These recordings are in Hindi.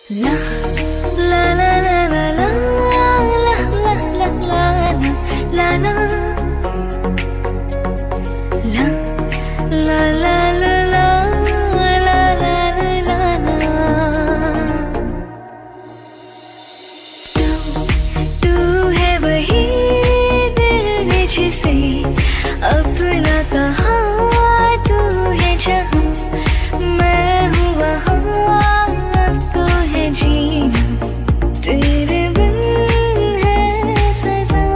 La la la la la la la la la la la la la la la जिसे अपना कहा तू है जहाँ मैं हूँ वहाँ अब तो है जीना तेरे बिन है सजा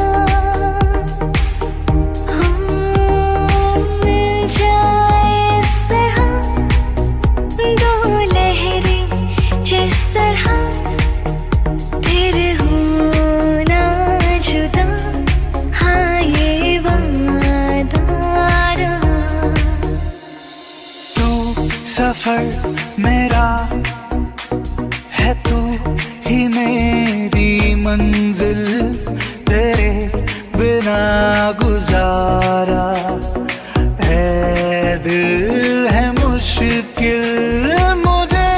मिल जाए इस तरह दो लहरें जिस तरह फिर होना जुदा हाँ ये वादा रहा। तू सफर मेरा है, तू ही मेरी मंजिल, तेरे बिना गुजारा है दिल है मुश्किल, मुझे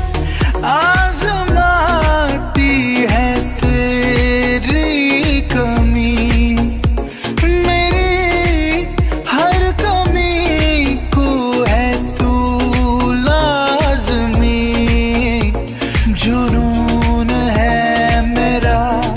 आजमाती है तेरी कमी, मेरी हर कमी को है तू लाज़मी, जुनून है मेरा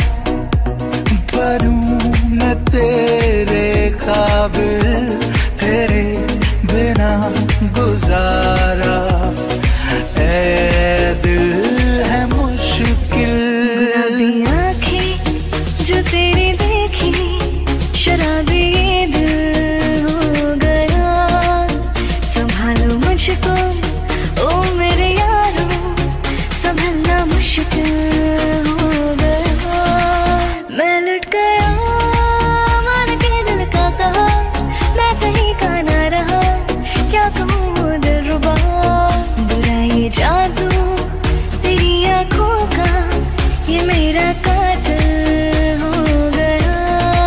बनूं मैं तेरे काबिल, तेरे बिना गुजारा ऐ दिल है मुश्किल। गुलाबी आँखें जो तेरी देखी शराबी ये दिल हो गया, संभालो मुझको ओ मेरे यारो संभलना मुश्किल हो गया, मैं लुट गया मान के दिल का कहा, मैं कहीं का ना रहा क्या कहूँ दिलरुबा, बुरा ये जादू तेरी आँखों का ये मेरा कातिल हो गया।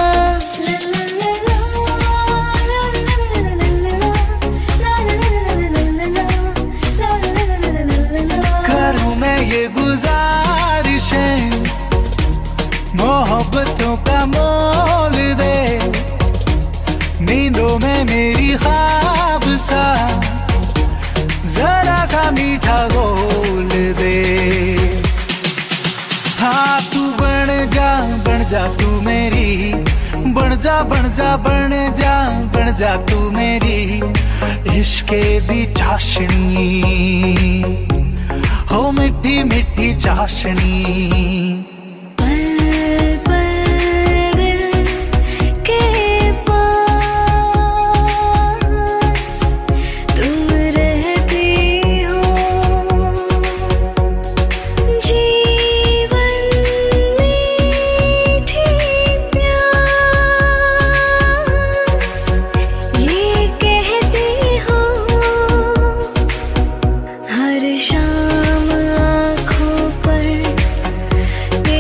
करूँ मैं ये गुजारिशें मोहब्बतों का मोल दे, नींदों में मेरी ख्वाब सा जरा सा मीठा घोल दे, हाँ तू बन जा तू मेरी, बन जा बन जा बन जा बन जा तू मेरी इश्के दी चाशनी, हो मिठी मिठी चाशनी। पल पल दिल के पास तुम रहती हो, जीवन मीठी प्यास ये कहती हो, हर शाम आँखों पर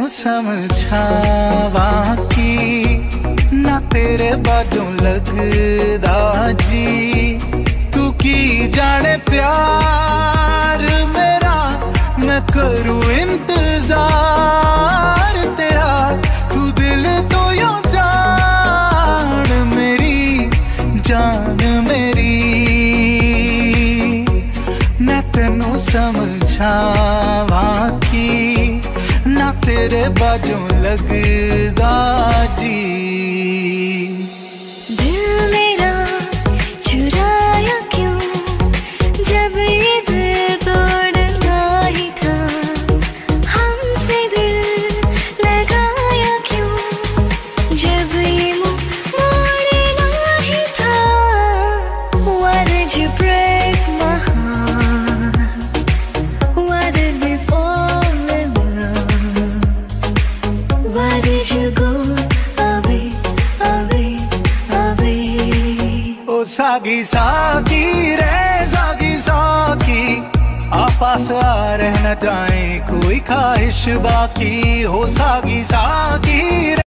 समझावा की ना तेरे बाजों लगदा जी। तू की जाने प्यार मेरा, मैं करूँ इंतजार तेरा। तू दिल तो यूं जान मेरी, जान मेरी। मैं तेनू समझावा की ना तेरे बाजों लगदा जी। दिल मेरा चुराया क्यों, जब ये दिल तोड़ना ही था। हमसे दिल लगाया क्यों, जब ये मुँह मोड़ना ही था। Why did you break my heart? Why did we fall in love? Why did you go away, away, away? ओ सागी सागी रे सागी सागी, आपस आ रहना चाहे कोई ख्वाहिश बाकी हो। सागी सागी